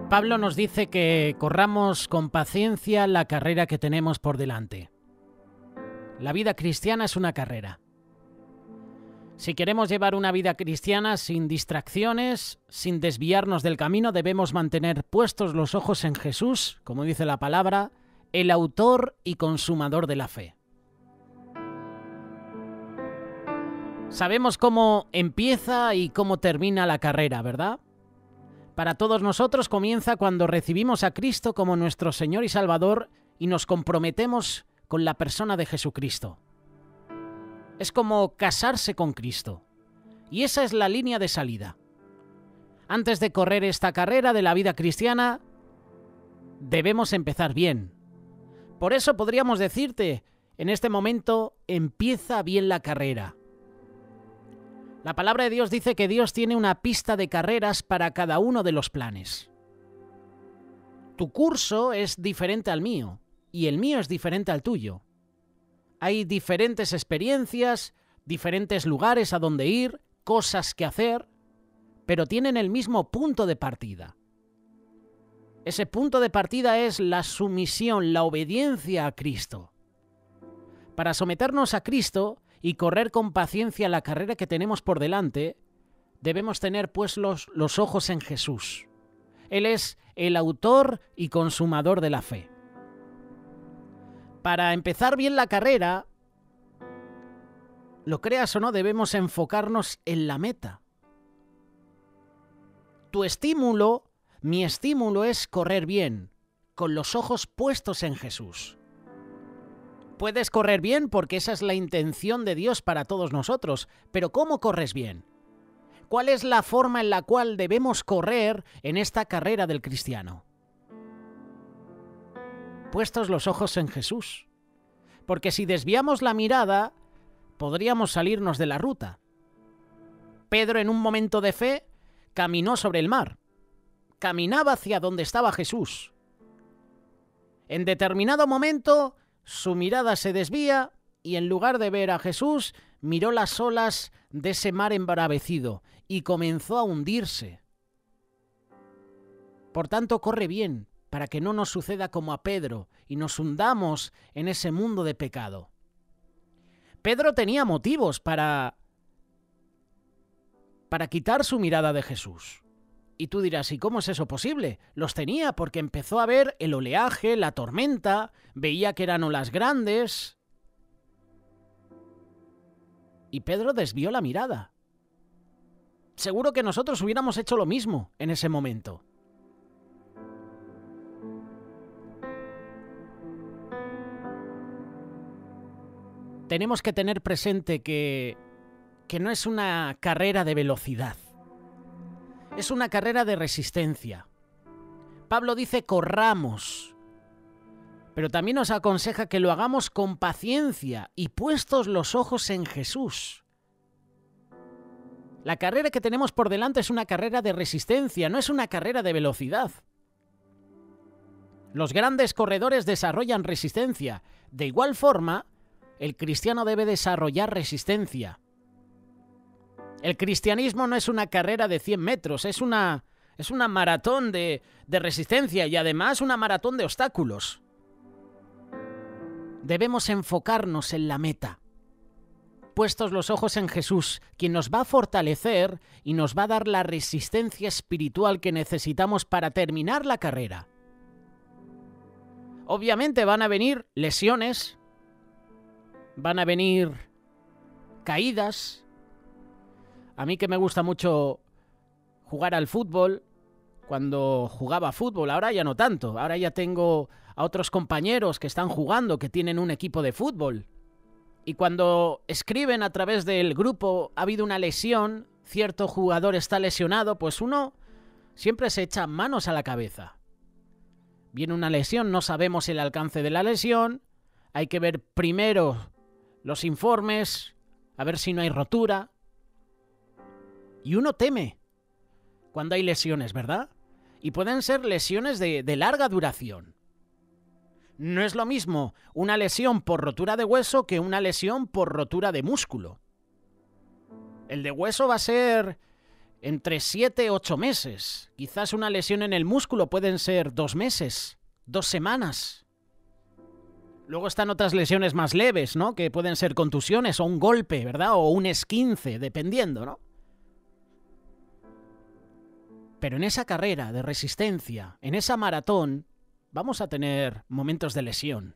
Pablo nos dice que corramos con paciencia la carrera que tenemos por delante. La vida cristiana es una carrera. Si queremos llevar una vida cristiana sin distracciones, sin desviarnos del camino, debemos mantener puestos los ojos en Jesús, como dice la palabra, el autor y consumador de la fe. Sabemos cómo empieza y cómo termina la carrera, ¿verdad? Para todos nosotros comienza cuando recibimos a Cristo como nuestro Señor y Salvador y nos comprometemos con la persona de Jesucristo. Es como casarse con Cristo. Y esa es la línea de salida. Antes de correr esta carrera de la vida cristiana, debemos empezar bien. Por eso podríamos decirte, en este momento, empieza bien la carrera. La palabra de Dios dice que Dios tiene una pista de carreras para cada uno de los planes. Tu curso es diferente al mío y el mío es diferente al tuyo. Hay diferentes experiencias, diferentes lugares a donde ir, cosas que hacer, pero tienen el mismo punto de partida. Ese punto de partida es la sumisión, la obediencia a Cristo. Para someternos a Cristo y correr con paciencia la carrera que tenemos por delante, debemos tener pues los ojos en Jesús. Él es el autor y consumador de la fe. Para empezar bien la carrera, lo creas o no, debemos enfocarnos en la meta. Tu estímulo, mi estímulo es correr bien, con los ojos puestos en Jesús. Puedes correr bien porque esa es la intención de Dios para todos nosotros, pero ¿cómo corres bien? ¿Cuál es la forma en la cual debemos correr en esta carrera del cristiano? Puestos los ojos en Jesús. Porque si desviamos la mirada, podríamos salirnos de la ruta. Pedro, en un momento de fe, caminó sobre el mar. Caminaba hacia donde estaba Jesús. En determinado momento, su mirada se desvía y en lugar de ver a Jesús, miró las olas de ese mar embravecido y comenzó a hundirse. Por tanto, corre bien para que no nos suceda como a Pedro y nos hundamos en ese mundo de pecado. Pedro tenía motivos para quitar su mirada de Jesús. Y tú dirás, ¿y cómo es eso posible? Los tenía porque empezó a ver el oleaje, la tormenta, veía que eran olas grandes. Y Pedro desvió la mirada. Seguro que nosotros hubiéramos hecho lo mismo en ese momento. Tenemos que tener presente que no es una carrera de velocidad. Es una carrera de resistencia. Pablo dice corramos, pero también nos aconseja que lo hagamos con paciencia y puestos los ojos en Jesús. La carrera que tenemos por delante es una carrera de resistencia, no es una carrera de velocidad. Los grandes corredores desarrollan resistencia. De igual forma, el cristiano debe desarrollar resistencia. El cristianismo no es una carrera de 100 metros, es una maratón de resistencia y además una maratón de obstáculos. Debemos enfocarnos en la meta, puestos los ojos en Jesús, quien nos va a fortalecer y nos va a dar la resistencia espiritual que necesitamos para terminar la carrera. Obviamente van a venir lesiones, van a venir caídas. A mí que me gusta mucho jugar al fútbol, cuando jugaba fútbol, ahora ya no tanto, ahora ya tengo a otros compañeros que están jugando, que tienen un equipo de fútbol. Y cuando escriben a través del grupo, ha habido una lesión, cierto jugador está lesionado, pues uno siempre se echa manos a la cabeza. Viene una lesión, no sabemos el alcance de la lesión, hay que ver primero los informes, a ver si no hay rotura. Y uno teme cuando hay lesiones, ¿verdad? Y pueden ser lesiones de larga duración. No es lo mismo una lesión por rotura de hueso que una lesión por rotura de músculo. El de hueso va a ser entre 7 y 8 meses. Quizás una lesión en el músculo pueden ser 2 meses, 2 semanas. Luego están otras lesiones más leves, ¿no? Que pueden ser contusiones o un golpe, ¿verdad? O un esguince, dependiendo, ¿no? Pero en esa carrera de resistencia, en esa maratón, vamos a tener momentos de lesión.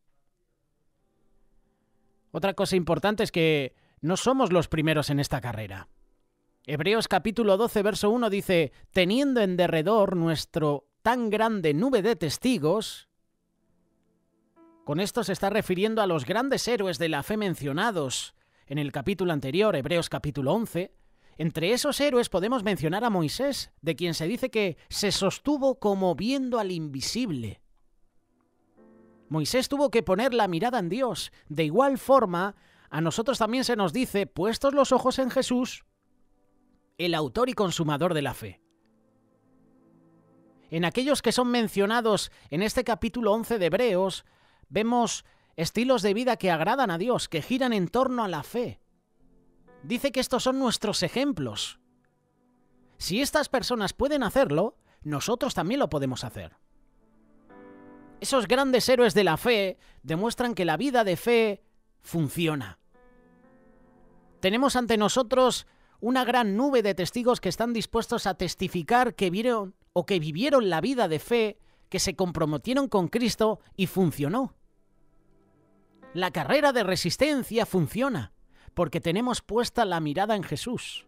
Otra cosa importante es que no somos los primeros en esta carrera. Hebreos capítulo 12, verso 1 dice: teniendo en derredor nuestro tan grande nube de testigos. Con esto se está refiriendo a los grandes héroes de la fe mencionados en el capítulo anterior, Hebreos capítulo 11. Entre esos héroes podemos mencionar a Moisés, de quien se dice que se sostuvo como viendo al invisible. Moisés tuvo que poner la mirada en Dios. De igual forma, a nosotros también se nos dice, puestos los ojos en Jesús, el autor y consumador de la fe. En aquellos que son mencionados en este capítulo 11 de Hebreos, vemos estilos de vida que agradan a Dios, que giran en torno a la fe. Dice que estos son nuestros ejemplos. Si estas personas pueden hacerlo, nosotros también lo podemos hacer. Esos grandes héroes de la fe demuestran que la vida de fe funciona. Tenemos ante nosotros una gran nube de testigos que están dispuestos a testificar que vieron o que vivieron la vida de fe, que se comprometieron con Cristo y funcionó. La carrera de resistencia funciona porque tenemos puesta la mirada en Jesús.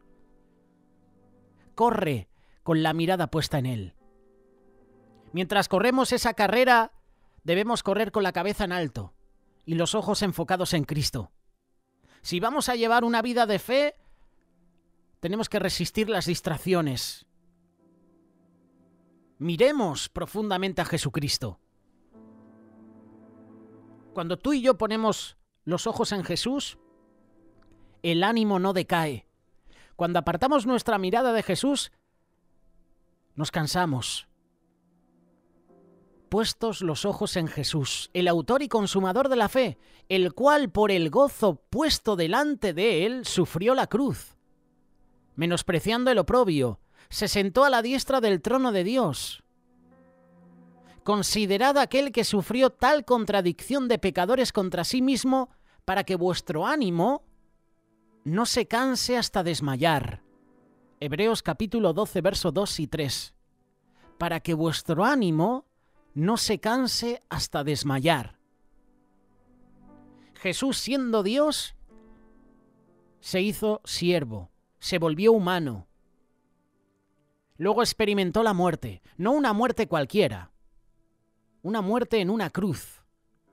Corre con la mirada puesta en Él. Mientras corremos esa carrera, debemos correr con la cabeza en alto y los ojos enfocados en Cristo. Si vamos a llevar una vida de fe, tenemos que resistir las distracciones. Miremos profundamente a Jesucristo. Cuando tú y yo ponemos los ojos en Jesús, el ánimo no decae. Cuando apartamos nuestra mirada de Jesús, nos cansamos. Puestos los ojos en Jesús, el autor y consumador de la fe, el cual por el gozo puesto delante de él sufrió la cruz, menospreciando el oprobio, se sentó a la diestra del trono de Dios. Considerad aquel que sufrió tal contradicción de pecadores contra sí mismo, para que vuestro ánimo no se canse hasta desmayar. Hebreos capítulo 12, verso 2 y 3. Para que vuestro ánimo no se canse hasta desmayar. Jesús, siendo Dios, se hizo siervo, se volvió humano. Luego experimentó la muerte, no una muerte cualquiera, una muerte en una cruz.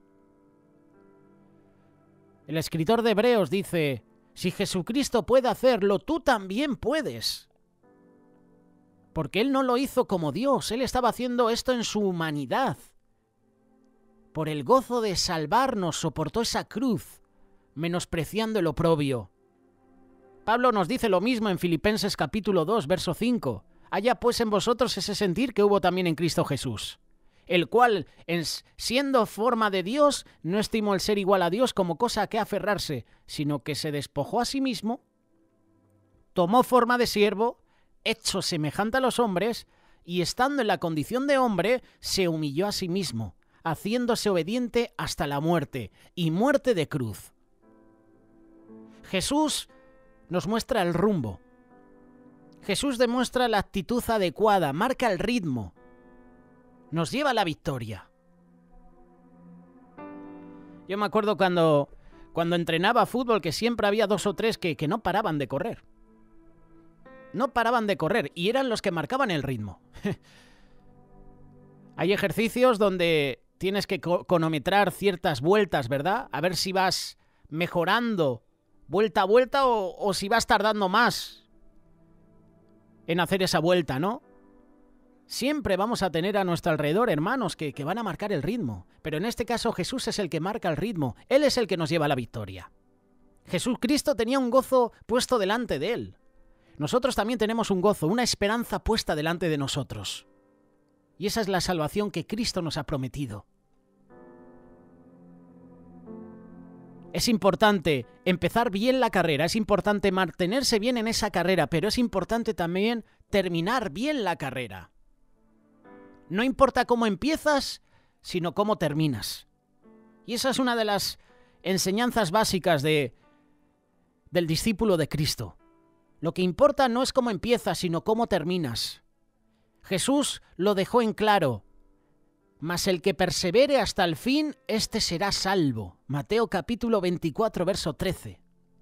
El escritor de Hebreos dice: si Jesucristo puede hacerlo, tú también puedes. Porque Él no lo hizo como Dios, Él estaba haciendo esto en su humanidad. Por el gozo de salvarnos soportó esa cruz, menospreciando el oprobio. Pablo nos dice lo mismo en Filipenses capítulo 2, verso 5. Haya pues en vosotros ese sentir que hubo también en Cristo Jesús, el cual, siendo forma de Dios, no estimó el ser igual a Dios como cosa a que aferrarse, sino que se despojó a sí mismo, tomó forma de siervo, hecho semejante a los hombres, y estando en la condición de hombre, se humilló a sí mismo, haciéndose obediente hasta la muerte, y muerte de cruz. Jesús nos muestra el rumbo. Jesús demuestra la actitud adecuada, marca el ritmo. Nos lleva a la victoria. Yo me acuerdo cuando entrenaba fútbol que siempre había 2 o 3 que no paraban de correr. No paraban de correr y eran los que marcaban el ritmo. Hay ejercicios donde tienes que cronometrar ciertas vueltas, ¿verdad? A ver si vas mejorando vuelta a vuelta o si vas tardando más en hacer esa vuelta, ¿no? Siempre vamos a tener a nuestro alrededor hermanos que van a marcar el ritmo. Pero en este caso Jesús es el que marca el ritmo. Él es el que nos lleva a la victoria. Jesucristo tenía un gozo puesto delante de Él. Nosotros también tenemos un gozo, una esperanza puesta delante de nosotros. Y esa es la salvación que Cristo nos ha prometido. Es importante empezar bien la carrera, es importante mantenerse bien en esa carrera, pero es importante también terminar bien la carrera. No importa cómo empiezas, sino cómo terminas. Y esa es una de las enseñanzas básicas del discípulo de Cristo. Lo que importa no es cómo empiezas, sino cómo terminas. Jesús lo dejó en claro. Mas el que persevere hasta el fin, éste será salvo. Mateo capítulo 24, verso 13.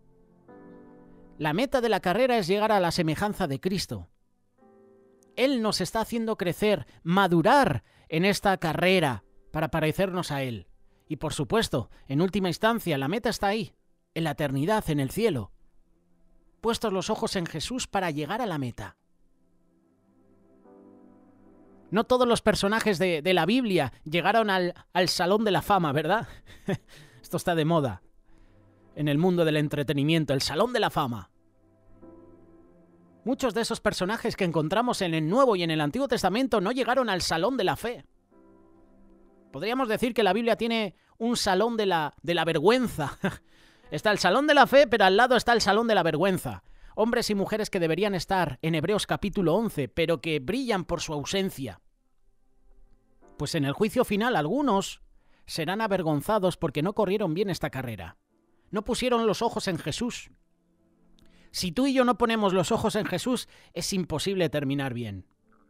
La meta de la carrera es llegar a la semejanza de Cristo. Él nos está haciendo crecer, madurar en esta carrera para parecernos a Él. Y por supuesto, en última instancia, la meta está ahí, en la eternidad, en el cielo. Puestos los ojos en Jesús para llegar a la meta. No todos los personajes de la Biblia llegaron al Salón de la Fama, ¿verdad? Esto está de moda en el mundo del entretenimiento, el Salón de la Fama. Muchos de esos personajes que encontramos en el Nuevo y en el Antiguo Testamento no llegaron al Salón de la Fe. Podríamos decir que la Biblia tiene un salón de la vergüenza. Está el Salón de la Fe, pero al lado está el Salón de la Vergüenza. Hombres y mujeres que deberían estar en Hebreos capítulo 11, pero que brillan por su ausencia. Pues en el juicio final algunos serán avergonzados porque no corrieron bien esta carrera. No pusieron los ojos en Jesús. Si tú y yo no ponemos los ojos en Jesús, es imposible terminar bien.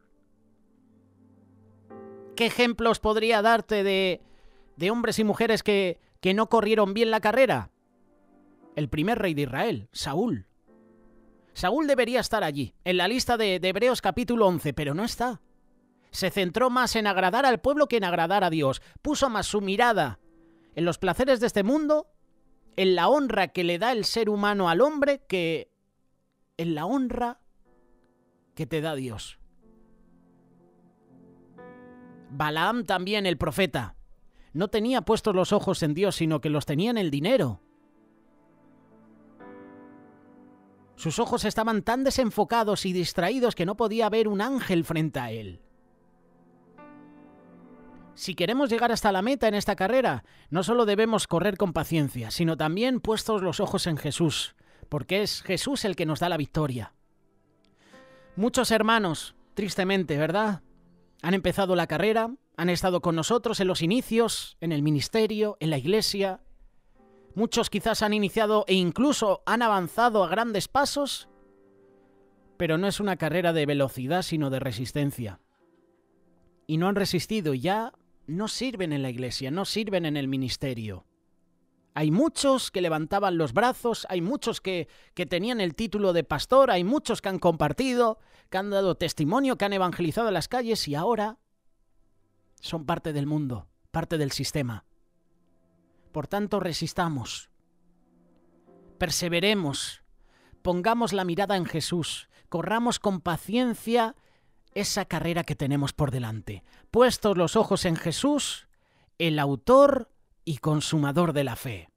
¿Qué ejemplos podría darte de hombres y mujeres que no corrieron bien la carrera? El primer rey de Israel, Saúl. Saúl debería estar allí, en la lista de Hebreos capítulo 11, pero no está. Se centró más en agradar al pueblo que en agradar a Dios. Puso más su mirada en los placeres de este mundo, en la honra que le da el ser humano al hombre, que en la honra que te da Dios. Balaam también, el profeta, no tenía puestos los ojos en Dios, sino que los tenía en el dinero. Sus ojos estaban tan desenfocados y distraídos que no podía ver un ángel frente a él. Si queremos llegar hasta la meta en esta carrera, no solo debemos correr con paciencia, sino también puestos los ojos en Jesús, porque es Jesús el que nos da la victoria. Muchos hermanos, tristemente, ¿verdad?, han empezado la carrera, han estado con nosotros en los inicios, en el ministerio, en la iglesia. Muchos quizás han iniciado e incluso han avanzado a grandes pasos, pero no es una carrera de velocidad, sino de resistencia. Y no han resistido y ya no sirven en la iglesia, no sirven en el ministerio. Hay muchos que levantaban los brazos, hay muchos que tenían el título de pastor, hay muchos que han compartido, que han dado testimonio, que han evangelizado en las calles y ahora son parte del mundo, parte del sistema. Por tanto, resistamos, perseveremos, pongamos la mirada en Jesús, corramos con paciencia esa carrera que tenemos por delante. Puestos los ojos en Jesús, el autor y consumador de la fe.